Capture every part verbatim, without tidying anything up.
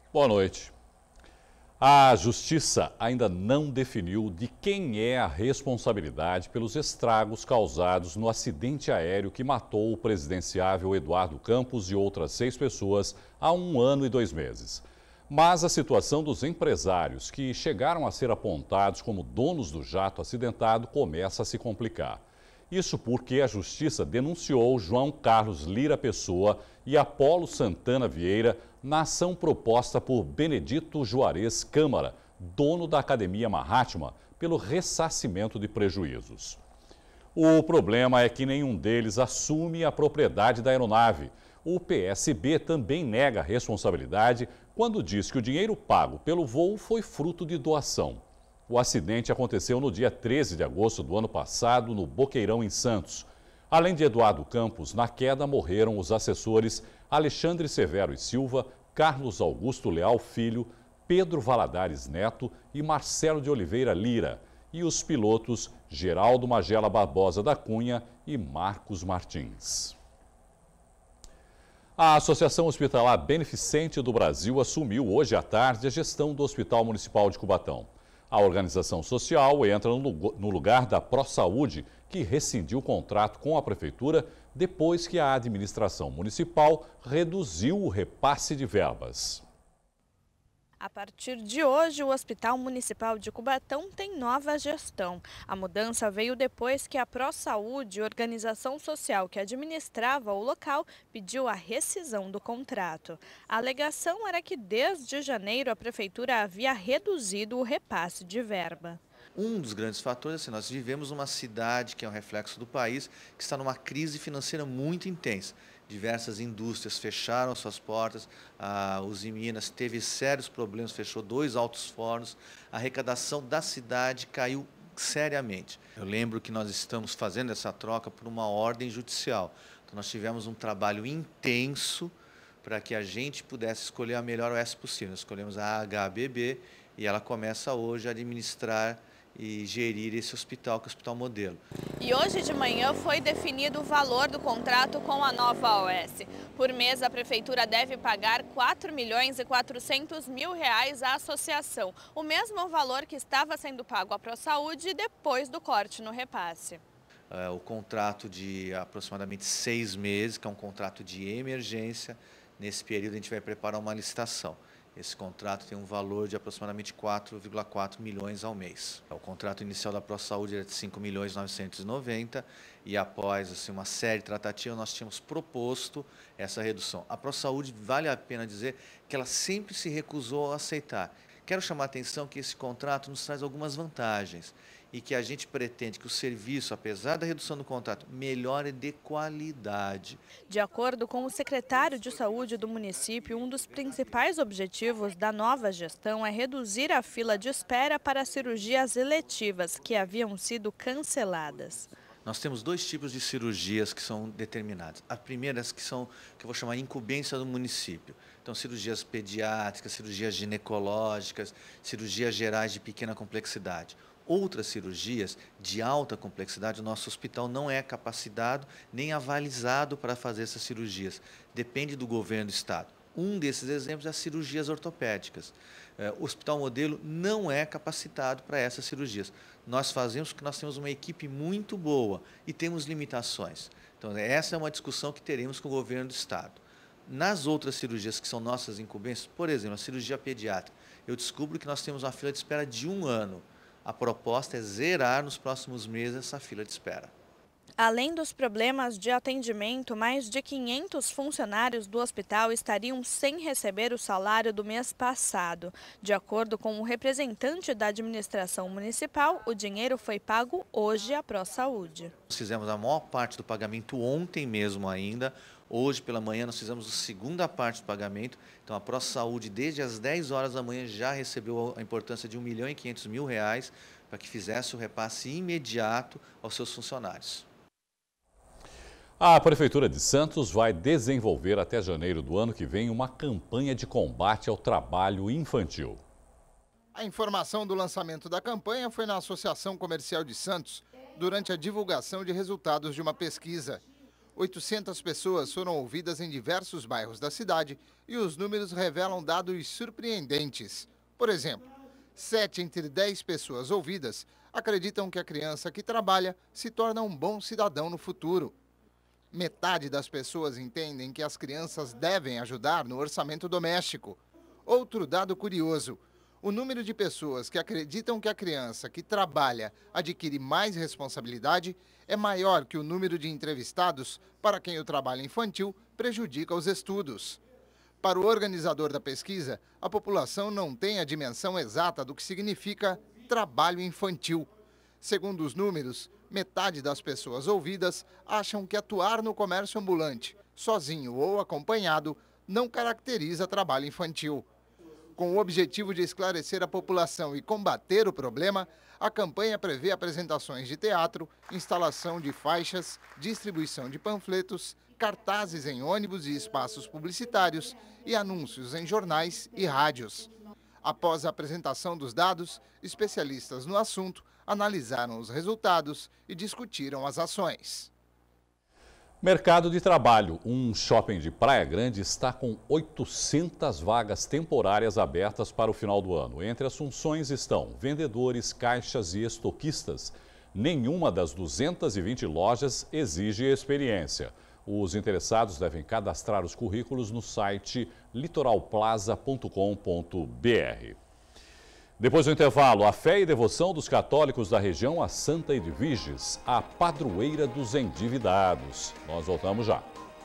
Boa noite. A Justiça ainda não definiu de quem é a responsabilidade pelos estragos causados no acidente aéreo que matou o presidenciável Eduardo Campos e outras seis pessoas há um ano e dois meses. Mas a situação dos empresários que chegaram a ser apontados como donos do jato acidentado começa a se complicar. Isso porque a Justiça denunciou João Carlos Lira Pessoa e Apolo Santana Vieira na ação proposta por Benedito Juarez Câmara, dono da Academia Mahatma, pelo ressarcimento de prejuízos. O problema é que nenhum deles assume a propriedade da aeronave. O P S B também nega a responsabilidade quando diz que o dinheiro pago pelo voo foi fruto de doação. O acidente aconteceu no dia treze de agosto do ano passado, no Boqueirão, em Santos. Além de Eduardo Campos, na queda morreram os assessores Alexandre Severo e Silva, Carlos Augusto Leal Filho, Pedro Valadares Neto e Marcelo de Oliveira Lira, e os pilotos Geraldo Magela Barbosa da Cunha e Marcos Martins. A Associação Hospitalar Beneficente do Brasil assumiu hoje à tarde a gestão do Hospital Municipal de Cubatão. A organização social entra no lugar da ProSaúde, que rescindiu o contrato com a Prefeitura depois que a administração municipal reduziu o repasse de verbas. A partir de hoje, o Hospital Municipal de Cubatão tem nova gestão. A mudança veio depois que a ProSaúde, organização social que administrava o local, pediu a rescisão do contrato. A alegação era que desde janeiro a Prefeitura havia reduzido o repasse de verba. Um dos grandes fatores, assim, nós vivemos uma cidade que é um reflexo do país, que está numa crise financeira muito intensa. Diversas indústrias fecharam suas portas, a Uzi Minas teve sérios problemas, fechou dois altos fornos, a arrecadação da cidade caiu seriamente. Eu lembro que nós estamos fazendo essa troca por uma ordem judicial. Então nós tivemos um trabalho intenso para que a gente pudesse escolher a melhor O S possível. Nós escolhemos a H B B e ela começa hoje a administrar e gerir esse hospital, que é o Hospital Modelo. E hoje de manhã foi definido o valor do contrato com a nova O S. Por mês, a Prefeitura deve pagar quatro milhões e quatrocentos mil reais à associação, o mesmo valor que estava sendo pago à ProSaúde depois do corte no repasse. É, o contrato de aproximadamente seis meses, que é um contrato de emergência. Nesse período a gente vai preparar uma licitação. Esse contrato tem um valor de aproximadamente quatro vírgula quatro milhões ao mês. O contrato inicial da ProSaúde era de cinco milhões novecentos e noventa e após assim, uma série de tratativas nós tínhamos proposto essa redução. A ProSaúde, vale a pena dizer que ela sempre se recusou a aceitar. Quero chamar a atenção que esse contrato nos traz algumas vantagens e que a gente pretende que o serviço, apesar da redução do contrato, melhore de qualidade. De acordo com o secretário de Saúde do município, um dos principais objetivos da nova gestão é reduzir a fila de espera para cirurgias eletivas que haviam sido canceladas. Nós temos dois tipos de cirurgias que são determinadas. A primeira, que são, que eu vou chamar de incumbência do município. Então, cirurgias pediátricas, cirurgias ginecológicas, cirurgias gerais de pequena complexidade. Outras cirurgias de alta complexidade, o nosso hospital não é capacitado nem avalizado para fazer essas cirurgias. Depende do governo do estado. Um desses exemplos é as cirurgias ortopédicas. O Hospital Modelo não é capacitado para essas cirurgias. Nós fazemos porque nós temos uma equipe muito boa e temos limitações. Então, essa é uma discussão que teremos com o governo do estado. Nas outras cirurgias que são nossas incumbências, por exemplo, a cirurgia pediátrica, eu descubro que nós temos uma fila de espera de um ano. A proposta é zerar nos próximos meses essa fila de espera. Além dos problemas de atendimento, mais de quinhentos funcionários do hospital estariam sem receber o salário do mês passado. De acordo com o representante da administração municipal, o dinheiro foi pago hoje à ProSaúde. Nós fizemos a maior parte do pagamento ontem mesmo ainda. Hoje pela manhã nós fizemos a segunda parte do pagamento. Então a ProSaúde desde as dez horas da manhã já recebeu a importância de um milhão e quinhentos mil reais para que fizesse o repasse imediato aos seus funcionários. A Prefeitura de Santos vai desenvolver até janeiro do ano que vem uma campanha de combate ao trabalho infantil. A informação do lançamento da campanha foi na Associação Comercial de Santos, durante a divulgação de resultados de uma pesquisa. oitocentas pessoas foram ouvidas em diversos bairros da cidade e os números revelam dados surpreendentes. Por exemplo, sete entre dez pessoas ouvidas acreditam que a criança que trabalha se torna um bom cidadão no futuro. Metade das pessoas entendem que as crianças devem ajudar no orçamento doméstico. Outro dado curioso: o número de pessoas que acreditam que a criança que trabalha adquire mais responsabilidade é maior que o número de entrevistados para quem o trabalho infantil prejudica os estudos. Para o organizador da pesquisa, a população não tem a dimensão exata do que significa trabalho infantil. Segundo os números, metade das pessoas ouvidas acham que atuar no comércio ambulante, sozinho ou acompanhado, não caracteriza trabalho infantil. Com o objetivo de esclarecer a população e combater o problema, a campanha prevê apresentações de teatro, instalação de faixas, distribuição de panfletos, cartazes em ônibus e espaços publicitários e anúncios em jornais e rádios. Após a apresentação dos dados, especialistas no assunto analisaram os resultados e discutiram as ações. Mercado de trabalho. Um shopping de Praia Grande está com oitocentas vagas temporárias abertas para o final do ano. Entre as funções estão vendedores, caixas e estoquistas. Nenhuma das duzentas e vinte lojas exige experiência. Os interessados devem cadastrar os currículos no site litoral plaza ponto com ponto br. Depois do intervalo, a fé e devoção dos católicos da região a Santa Edviges, a padroeira dos endividados. Nós voltamos já.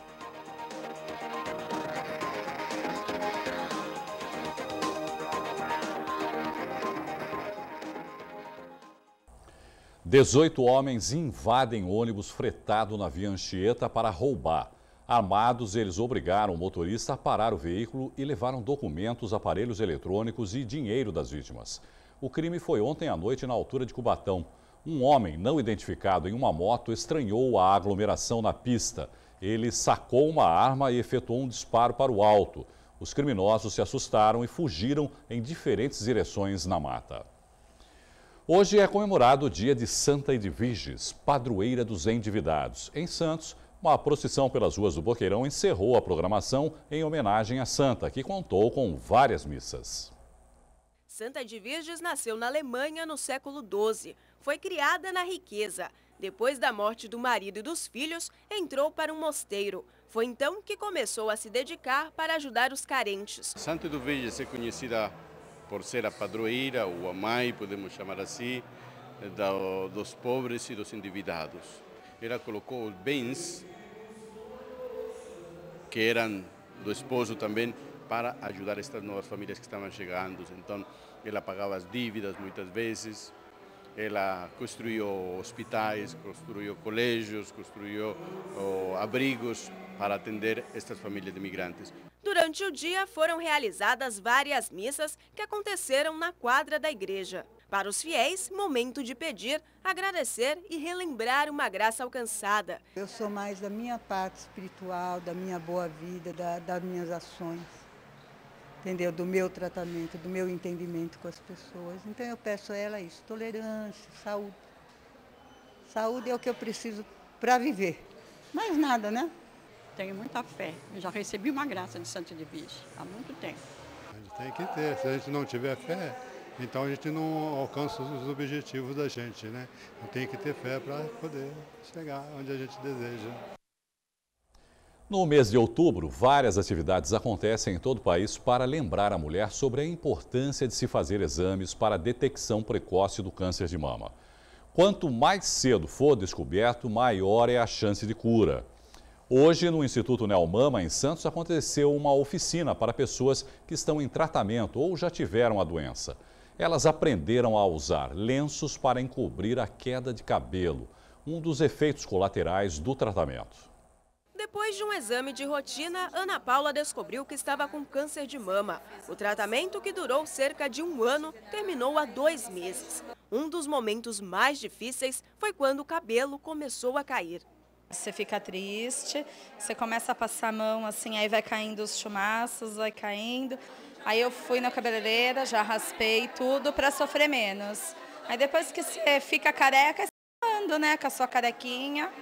dezoito homens invadem ônibus fretado na via Anchieta para roubar. Armados, eles obrigaram o motorista a parar o veículo e levaram documentos, aparelhos eletrônicos e dinheiro das vítimas. O crime foi ontem à noite na altura de Cubatão. Um homem não identificado em uma moto estranhou a aglomeração na pista. Ele sacou uma arma e efetuou um disparo para o alto. Os criminosos se assustaram e fugiram em diferentes direções na mata. Hoje é comemorado o dia de Santa Edviges, padroeira dos endividados. Em Santos, uma procissão pelas ruas do Boqueirão encerrou a programação em homenagem à santa, que contou com várias missas. Santa Edviges nasceu na Alemanha no século doze. Foi criada na riqueza. Depois da morte do marido e dos filhos, entrou para um mosteiro. Foi então que começou a se dedicar para ajudar os carentes. Santa Edviges é conhecida por ser a padroeira, ou a mãe, podemos chamar assim, dos pobres e dos endividados. Ela colocou os bens que eram do esposo também para ajudar estas novas famílias que estavam chegando. Então, ela pagava as dívidas muitas vezes, ela construiu hospitais, construiu colégios, construiu oh, abrigos para atender estas famílias de imigrantes. Durante o dia foram realizadas várias missas que aconteceram na quadra da igreja. Para os fiéis, momento de pedir, agradecer e relembrar uma graça alcançada. Eu sou mais da minha parte espiritual, da minha boa vida, da, das minhas ações, entendeu? Do meu tratamento, do meu entendimento com as pessoas. Então eu peço a ela isso, tolerância, saúde. Saúde é o que eu preciso para viver. Mais nada, né? Tenho muita fé. Eu já recebi uma graça de Santa Edviges há muito tempo. A gente tem que ter. Se a gente não tiver fé, então a gente não alcança os objetivos da gente, né? Tem que ter fé para poder chegar onde a gente deseja. No mês de outubro, várias atividades acontecem em todo o país para lembrar a mulher sobre a importância de se fazer exames para a detecção precoce do câncer de mama. Quanto mais cedo for descoberto, maior é a chance de cura. Hoje, no Instituto Neomama, em Santos, aconteceu uma oficina para pessoas que estão em tratamento ou já tiveram a doença. Elas aprenderam a usar lenços para encobrir a queda de cabelo, um dos efeitos colaterais do tratamento. Depois de um exame de rotina, Ana Paula descobriu que estava com câncer de mama. O tratamento, que durou cerca de um ano, terminou há dois meses. Um dos momentos mais difíceis foi quando o cabelo começou a cair. Você fica triste, você começa a passar a mão assim, aí vai caindo os chumaços, vai caindo. Aí eu fui na cabeleireira, já raspei tudo para sofrer menos. Aí depois que você fica careca, você anda, né, com a sua carequinha.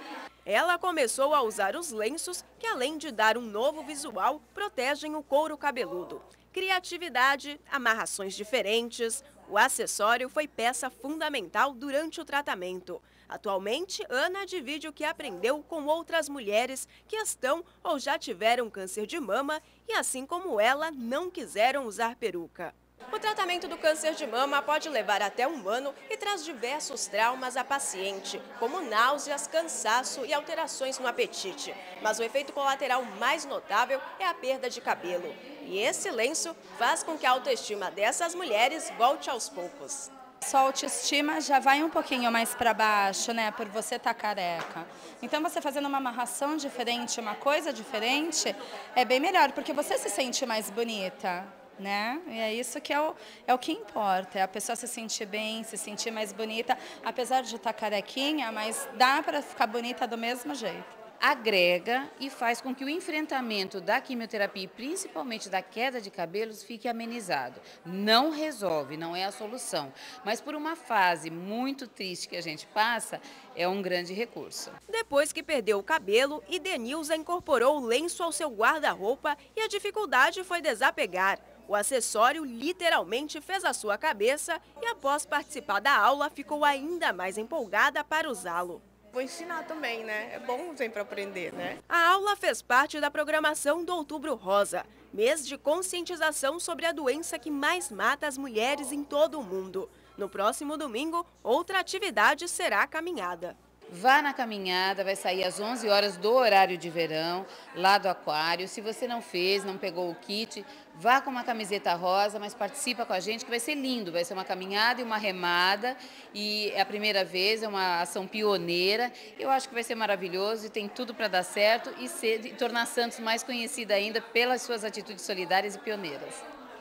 ela começou a usar os lenços que, além de dar um novo visual, protegem o couro cabeludo. Criatividade, amarrações diferentes, o acessório foi peça fundamental durante o tratamento. Atualmente, Ana divide o que aprendeu com outras mulheres que estão ou já tiveram câncer de mama e, assim como ela, não quiseram usar peruca. O tratamento do câncer de mama pode levar até um ano e traz diversos traumas à paciente, como náuseas, cansaço e alterações no apetite. Mas o efeito colateral mais notável é a perda de cabelo. E esse lenço faz com que a autoestima dessas mulheres volte aos poucos. Sua autoestima já vai um pouquinho mais para baixo, né, por você estar careca. Então, você fazendo uma amarração diferente, uma coisa diferente, é bem melhor, porque você se sente mais bonita. Né? E é isso que é o, é o que importa, é a pessoa se sentir bem, se sentir mais bonita, apesar de estar carequinha, mas dá para ficar bonita do mesmo jeito. Agrega e faz com que o enfrentamento da quimioterapia, principalmente da queda de cabelos, fique amenizado. Não resolve, não é a solução, mas por uma fase muito triste que a gente passa, é um grande recurso. Depois que perdeu o cabelo, Idenilza incorporou o lenço ao seu guarda-roupa e a dificuldade foi desapegar. O acessório literalmente fez a sua cabeça e, após participar da aula, ficou ainda mais empolgada para usá-lo. Vou ensinar também, né? É bom sempre aprender, né? A aula fez parte da programação do Outubro Rosa, mês de conscientização sobre a doença que mais mata as mulheres em todo o mundo. No próximo domingo, outra atividade será a caminhada. Vá na caminhada, vai sair às onze horas do horário de verão, lá do aquário. Se você não fez, não pegou o kit, vá com uma camiseta rosa, mas participa com a gente que vai ser lindo. Vai ser uma caminhada e uma remada e é a primeira vez, é uma ação pioneira. Eu acho que vai ser maravilhoso e tem tudo para dar certo e, ser, e tornar Santos mais conhecida ainda pelas suas atitudes solidárias e pioneiras.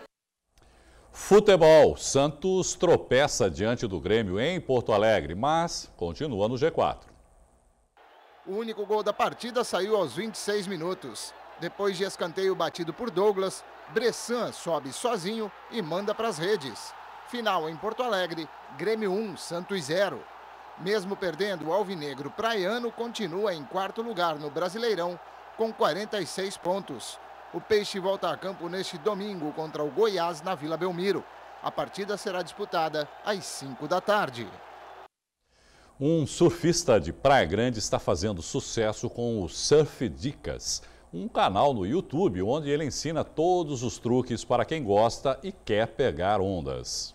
Futebol. Santos tropeça diante do Grêmio em Porto Alegre, mas continua no G quatro. O único gol da partida saiu aos vinte e seis minutos. Depois de escanteio batido por Douglas, Bressan sobe sozinho e manda para as redes. Final em Porto Alegre, Grêmio um, Santos zero. Mesmo perdendo, o alvinegro praiano continua em quarto lugar no Brasileirão com quarenta e seis pontos. O Peixe volta a campo neste domingo contra o Goiás na Vila Belmiro. A partida será disputada às cinco da tarde. Um surfista de Praia Grande está fazendo sucesso com o Surf Dicas, um canal no YouTube onde ele ensina todos os truques para quem gosta e quer pegar ondas.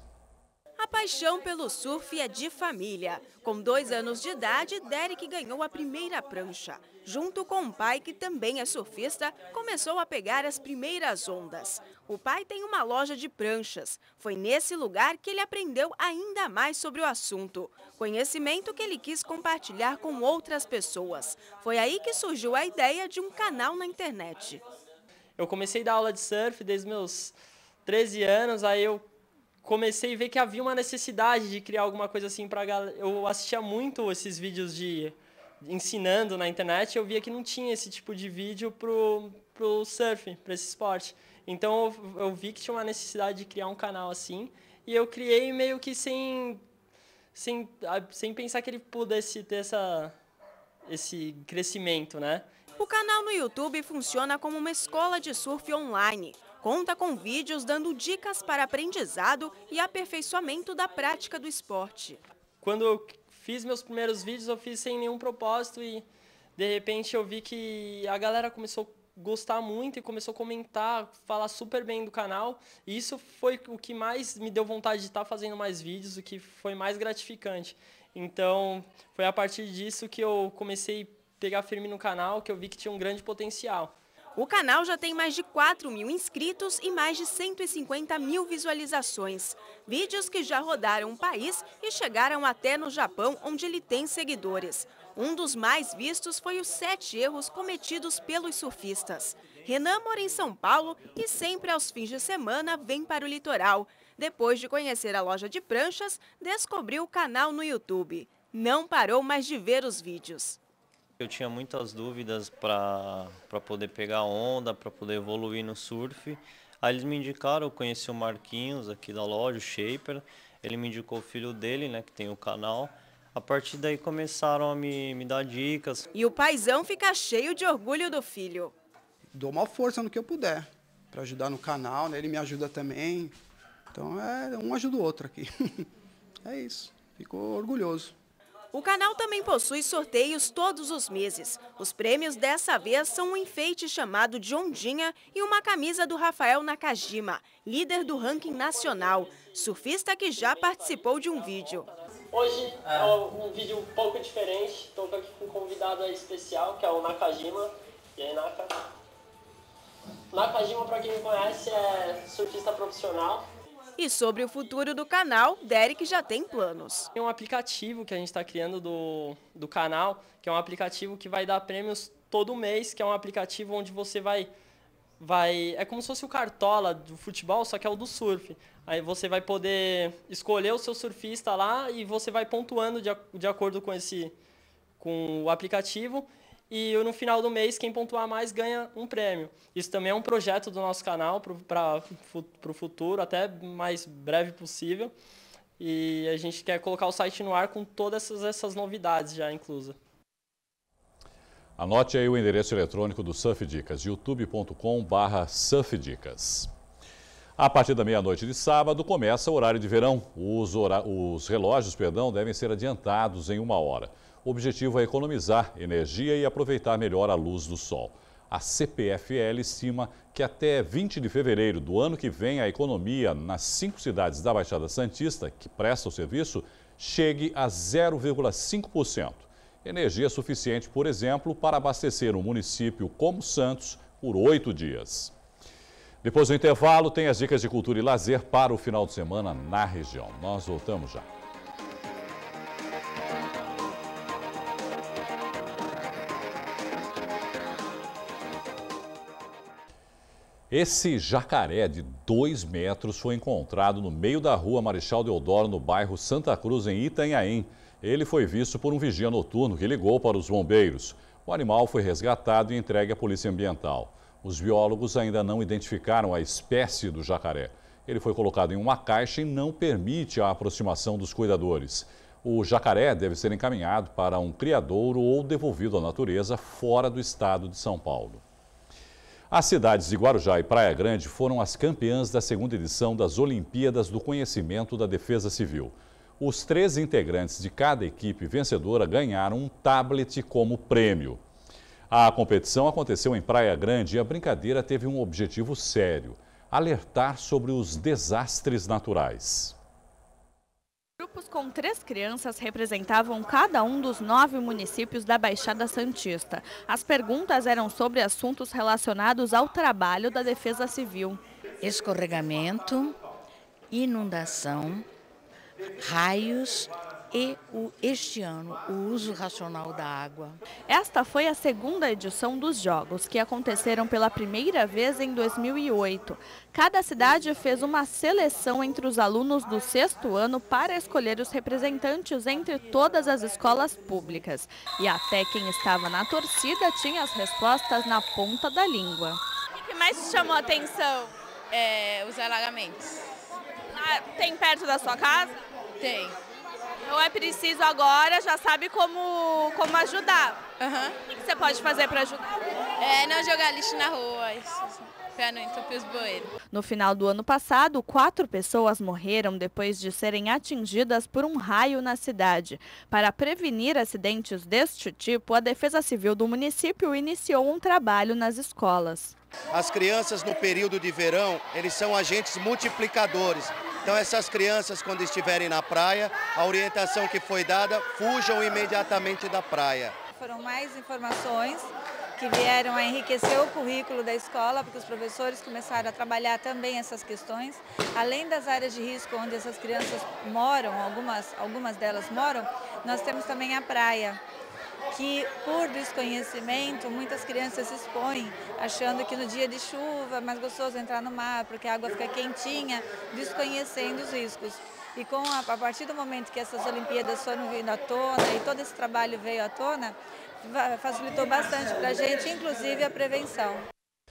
A paixão pelo surf é de família. Com dois anos de idade, Derek ganhou a primeira prancha. Junto com um pai que também é surfista, começou a pegar as primeiras ondas. O pai tem uma loja de pranchas. Foi nesse lugar que ele aprendeu ainda mais sobre o assunto. Conhecimento que ele quis compartilhar com outras pessoas. Foi aí que surgiu a ideia de um canal na internet. Eu comecei a dar aula de surf desde meus treze anos, aí eu comecei a ver que havia uma necessidade de criar alguma coisa assim para galera. Eu assistia muito esses vídeos de ensinando na internet, eu via que não tinha esse tipo de vídeo pro pro surf, para esse esporte. Então eu, eu vi que tinha uma necessidade de criar um canal assim, e eu criei meio que sem sem sem pensar que ele pudesse ter essa esse crescimento, né? O canal no YouTube funciona como uma escola de surf online. Conta com vídeos dando dicas para aprendizado e aperfeiçoamento da prática do esporte. Quando eu fiz meus primeiros vídeos, eu fiz sem nenhum propósito e, de repente, eu vi que a galera começou a gostar muito e começou a comentar, falar super bem do canal. E isso foi o que mais me deu vontade de estar fazendo mais vídeos, o que foi mais gratificante. Então, foi a partir disso que eu comecei a pegar firme no canal, que eu vi que tinha um grande potencial. O canal já tem mais de quatro mil inscritos e mais de cento e cinquenta mil visualizações. Vídeos que já rodaram o país e chegaram até no Japão, onde ele tem seguidores. Um dos mais vistos foi os sete erros cometidos pelos surfistas. Renan mora em São Paulo e sempre aos fins de semana vem para o litoral. Depois de conhecer a loja de pranchas, descobriu o canal no YouTube. Não parou mais de ver os vídeos. Eu tinha muitas dúvidas para para poder pegar onda, para poder evoluir no surf. Aí eles me indicaram, eu conheci o Marquinhos aqui da loja, o Shaper. Ele me indicou o filho dele, né, que tem o canal. A partir daí começaram a me, me dar dicas. E o paizão fica cheio de orgulho do filho. Dou uma força no que eu puder, para ajudar no canal, né? Ele me ajuda também. Então, é, um ajuda o outro aqui. É isso, fico orgulhoso. O canal também possui sorteios todos os meses. Os prêmios dessa vez são um enfeite chamado de ondinha e uma camisa do Rafael Nakajima, líder do ranking nacional, surfista que já participou de um vídeo. Hoje é um vídeo um pouco diferente, estou aqui com um convidado especial, que é o Nakajima. E aí, Naka? Nakajima, para quem não conhece, é surfista profissional. E sobre o futuro do canal, Derek já tem planos. Tem um aplicativo que a gente está criando do, do canal, que é um aplicativo que vai dar prêmios todo mês, que é um aplicativo onde você vai... vai é como se fosse o Cartola do futebol, só que é o do surf. Aí você vai poder escolher o seu surfista lá e você vai pontuando de, de acordo com, esse, com o aplicativo. E no final do mês, quem pontuar mais ganha um prêmio. Isso também é um projeto do nosso canal para o futuro, até mais breve possível. E a gente quer colocar o site no ar com todas essas, essas novidades já inclusas. Anote aí o endereço eletrônico do Surf Dicas, youtube ponto com barra surf dicas. A partir da meia-noite de sábado começa o horário de verão. Os, hora... Os relógios perdão, devem ser adiantados em uma hora. O objetivo é economizar energia e aproveitar melhor a luz do sol. A C P F L estima que até vinte de fevereiro do ano que vem a economia nas cinco cidades da Baixada Santista que prestam o serviço chegue a zero vírgula cinco por cento. Energia suficiente, por exemplo, para abastecer um município como Santos por oito dias. Depois do intervalo, tem as dicas de cultura e lazer para o final de semana na região. Nós voltamos já. Esse jacaré de dois metros foi encontrado no meio da rua Marechal Deodoro, no bairro Santa Cruz, em Itanhaém. Ele foi visto por um vigia noturno que ligou para os bombeiros. O animal foi resgatado e entregue à Polícia Ambiental. Os biólogos ainda não identificaram a espécie do jacaré. Ele foi colocado em uma caixa e não permite a aproximação dos cuidadores. O jacaré deve ser encaminhado para um criadouro ou devolvido à natureza fora do estado de São Paulo. As cidades de Guarujá e Praia Grande foram as campeãs da segunda edição das Olimpíadas do Conhecimento da Defesa Civil. Os três integrantes de cada equipe vencedora ganharam um tablet como prêmio. A competição aconteceu em Praia Grande e a brincadeira teve um objetivo sério: alertar sobre os desastres naturais. Grupos com três crianças representavam cada um dos nove municípios da Baixada Santista. As perguntas eram sobre assuntos relacionados ao trabalho da Defesa Civil. Escorregamento, inundação, raios e, o, este ano, o uso racional da água. Esta foi a segunda edição dos Jogos, que aconteceram pela primeira vez em dois mil e oito. Cada cidade fez uma seleção entre os alunos do sexto ano para escolher os representantes entre todas as escolas públicas. E até quem estava na torcida tinha as respostas na ponta da língua. O que mais te chamou a atenção? É, os alagamentos. Ah, tem perto da sua casa? Tem. Então é preciso agora, já sabe como, como ajudar. Uhum. O que você pode fazer para ajudar? É não jogar lixo na rua, para não entupir os bueiros. No final do ano passado, quatro pessoas morreram depois de serem atingidas por um raio na cidade. Para prevenir acidentes deste tipo, a Defesa Civil do município iniciou um trabalho nas escolas. As crianças no período de verão, eles são agentes multiplicadores. Então essas crianças, quando estiverem na praia, a orientação que foi dada, fujam imediatamente da praia. Foram mais informações que vieram a enriquecer o currículo da escola, porque os professores começaram a trabalhar também essas questões. Além das áreas de risco onde essas crianças moram, algumas, algumas delas moram, nós temos também a praia, que por desconhecimento muitas crianças se expõem, achando que no dia de chuva é mais gostoso entrar no mar, porque a água fica quentinha, desconhecendo os riscos. E com a, a partir do momento que essas Olimpíadas foram vindo à tona e todo esse trabalho veio à tona, facilitou bastante para a gente, inclusive a prevenção.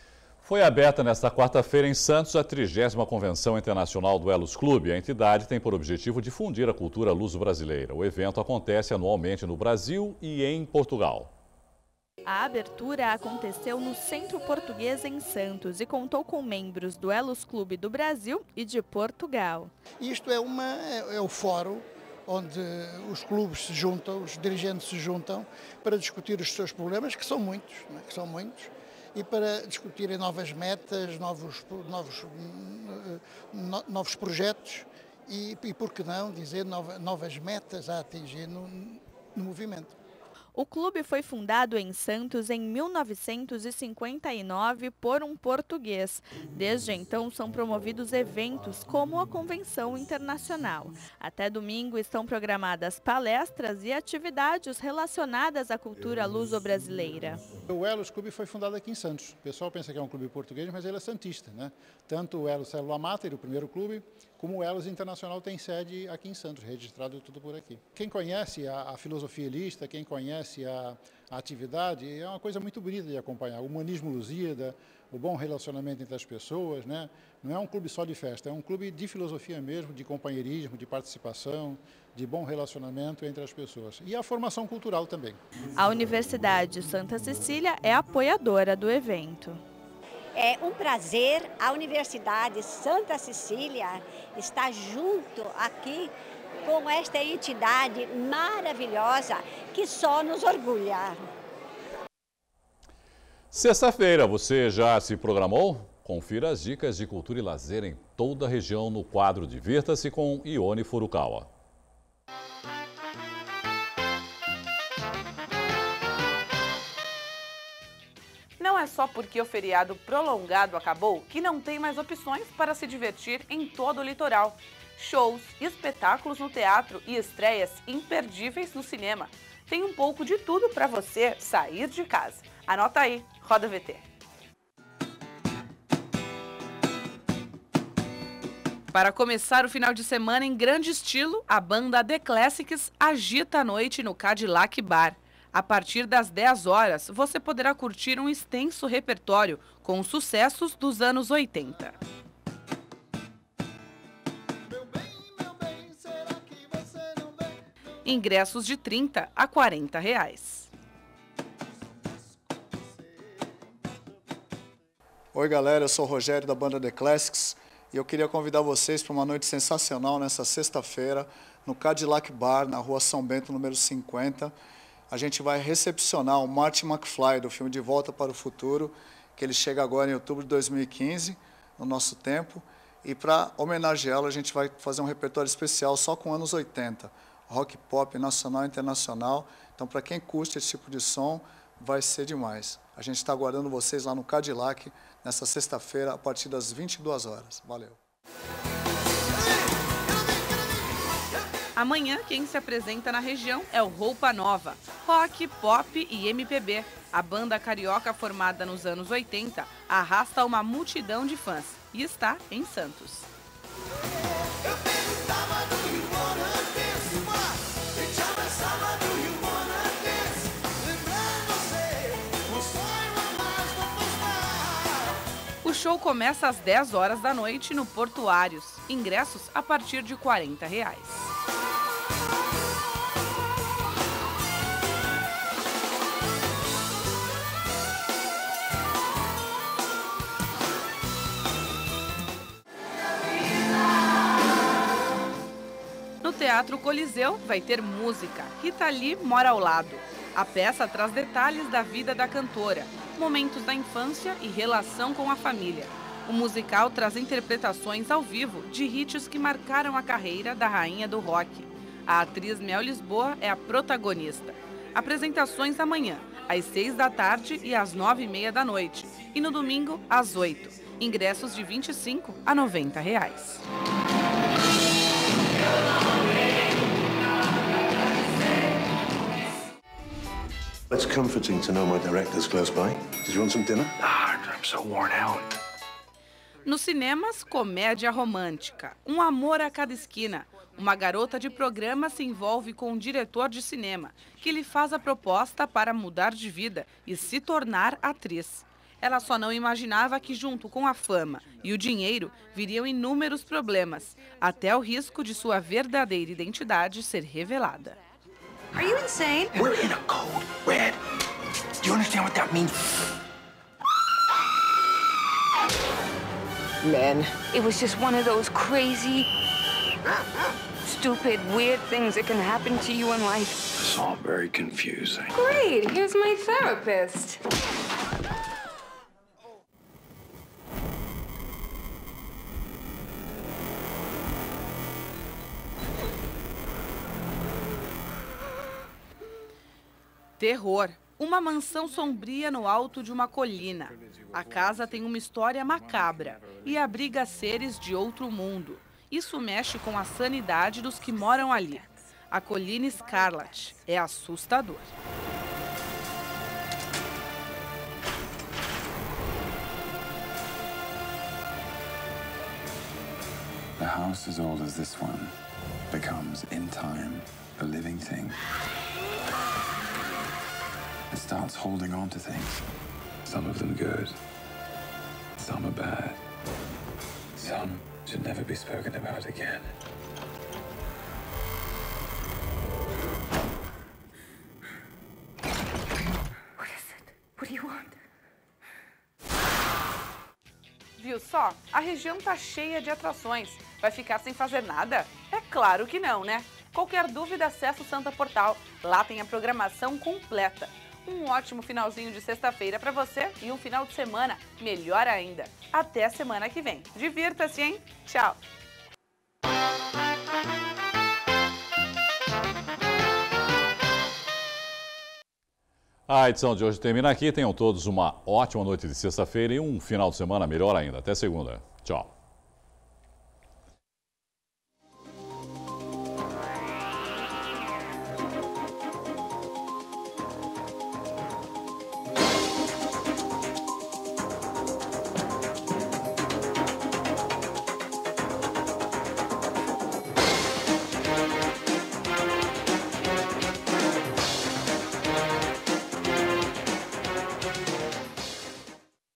Foi aberta nesta quarta-feira em Santos a trigésima Convenção Internacional do Elos Clube. A entidade tem por objetivo difundir a cultura luso-brasileira. O evento acontece anualmente no Brasil e em Portugal. A abertura aconteceu no Centro Português em Santos e contou com membros do Elos Clube do Brasil e de Portugal. Isto é, uma, é, é o fórum onde os clubes se juntam, os dirigentes se juntam para discutir os seus problemas, que são muitos, não é? que são muitos. E para discutirem novas metas, novos, novos, novos projetos e, e, por que não, dizer novas metas a atingir no, no movimento. O clube foi fundado em Santos em mil novecentos e cinquenta e nove por um português. Desde então são promovidos eventos como a Convenção Internacional. Até domingo estão programadas palestras e atividades relacionadas à cultura luso-brasileira. O Elos Clube foi fundado aqui em Santos. O pessoal pensa que é um clube português, mas ele é santista, né? Tanto o Elos Célula Mater, o primeiro clube, como o Elos Internacional tem sede aqui em Santos, registrado tudo por aqui. Quem conhece a, a filosofia elista, quem conhece a, a atividade, é uma coisa muito bonita de acompanhar. O humanismo lusíada, o bom relacionamento entre as pessoas, né? Não é um clube só de festa, é um clube de filosofia mesmo, de companheirismo, de participação, de bom relacionamento entre as pessoas. E a formação cultural também. A Universidade Santa Cecília é apoiadora do evento. É um prazer a Universidade Santa Cecília estar junto aqui com esta entidade maravilhosa que só nos orgulha. Sexta-feira, você já se programou? Confira as dicas de cultura e lazer em toda a região no quadro Divirta-se com Ione Furukawa. Não é só porque o feriado prolongado acabou que não tem mais opções para se divertir em todo o litoral. Shows, espetáculos no teatro e estreias imperdíveis no cinema. Tem um pouco de tudo para você sair de casa. Anota aí, roda V T. Para começar o final de semana em grande estilo, a banda The Classics agita a noite no Cadillac Bar. A partir das dez horas, você poderá curtir um extenso repertório com sucessos dos anos oitenta. Ingressos de trinta a quarenta reais. Oi galera, eu sou o Rogério da banda The Classics e eu queria convidar vocês para uma noite sensacional nessa sexta-feira no Cadillac Bar, na rua São Bento, número cinquenta. A gente vai recepcionar o Marty McFly do filme De Volta para o Futuro, que ele chega agora em outubro de dois mil e quinze, no nosso tempo. E para homenageá-lo, a gente vai fazer um repertório especial só com anos oitenta. Rock pop nacional e internacional. Então, para quem curte esse tipo de som, vai ser demais. A gente está aguardando vocês lá no Cadillac, nessa sexta-feira, a partir das vinte e duas horas. Valeu! Amanhã, quem se apresenta na região é o Roupa Nova, rock, pop e M P B. A banda carioca formada nos anos oitenta arrasta uma multidão de fãs e está em Santos. O show começa às dez horas da noite no Portuários. Ingressos a partir de quarenta reais. No Teatro Coliseu vai ter música. Rita Lee mora ao lado. A peça traz detalhes da vida da cantora, momentos da infância e relação com a família. O musical traz interpretações ao vivo de hits que marcaram a carreira da rainha do rock. A atriz Mel Lisboa é a protagonista. Apresentações amanhã, às seis da tarde e às nove e meia da noite. E no domingo, às oito. Ingressos de vinte e cinco a noventa reais. It's comforting to know my director's close by. Did you want some dinner? Ah, I'm so worn out. Nos cinemas, comédia romântica. Um amor a cada esquina. Uma garota de programa se envolve com um diretor de cinema, que lhe faz a proposta para mudar de vida e se tornar atriz. Ela só não imaginava que junto com a fama e o dinheiro viriam inúmeros problemas, até o risco de sua verdadeira identidade ser revelada. Are you insane? We're in a code red. Do you understand what that means? Man, it was just one of those crazy, stupid, weird things that can happen to you in life. It's all very confusing. Great, here's my therapist. Terror. Uma mansão sombria no alto de uma colina. A casa tem uma história macabra e abriga seres de outro mundo. Isso mexe com a sanidade dos que moram ali. A Colina Scarlet é assustador. The house as old as this one becomes, in time, a living thing. It starts holding on to things. Some of them good, some are bad. Some should never be spoken about again. What is it? What do you want? Viu só? A região tá cheia de atrações. Vai ficar sem fazer nada? É claro que não, né? Qualquer dúvida, acessa o Santa Portal. Lá tem a programação completa. Um ótimo finalzinho de sexta-feira para você e um final de semana melhor ainda. Até a semana que vem. Divirta-se, hein? Tchau! A edição de hoje termina aqui. Tenham todos uma ótima noite de sexta-feira e um final de semana melhor ainda. Até segunda. Tchau.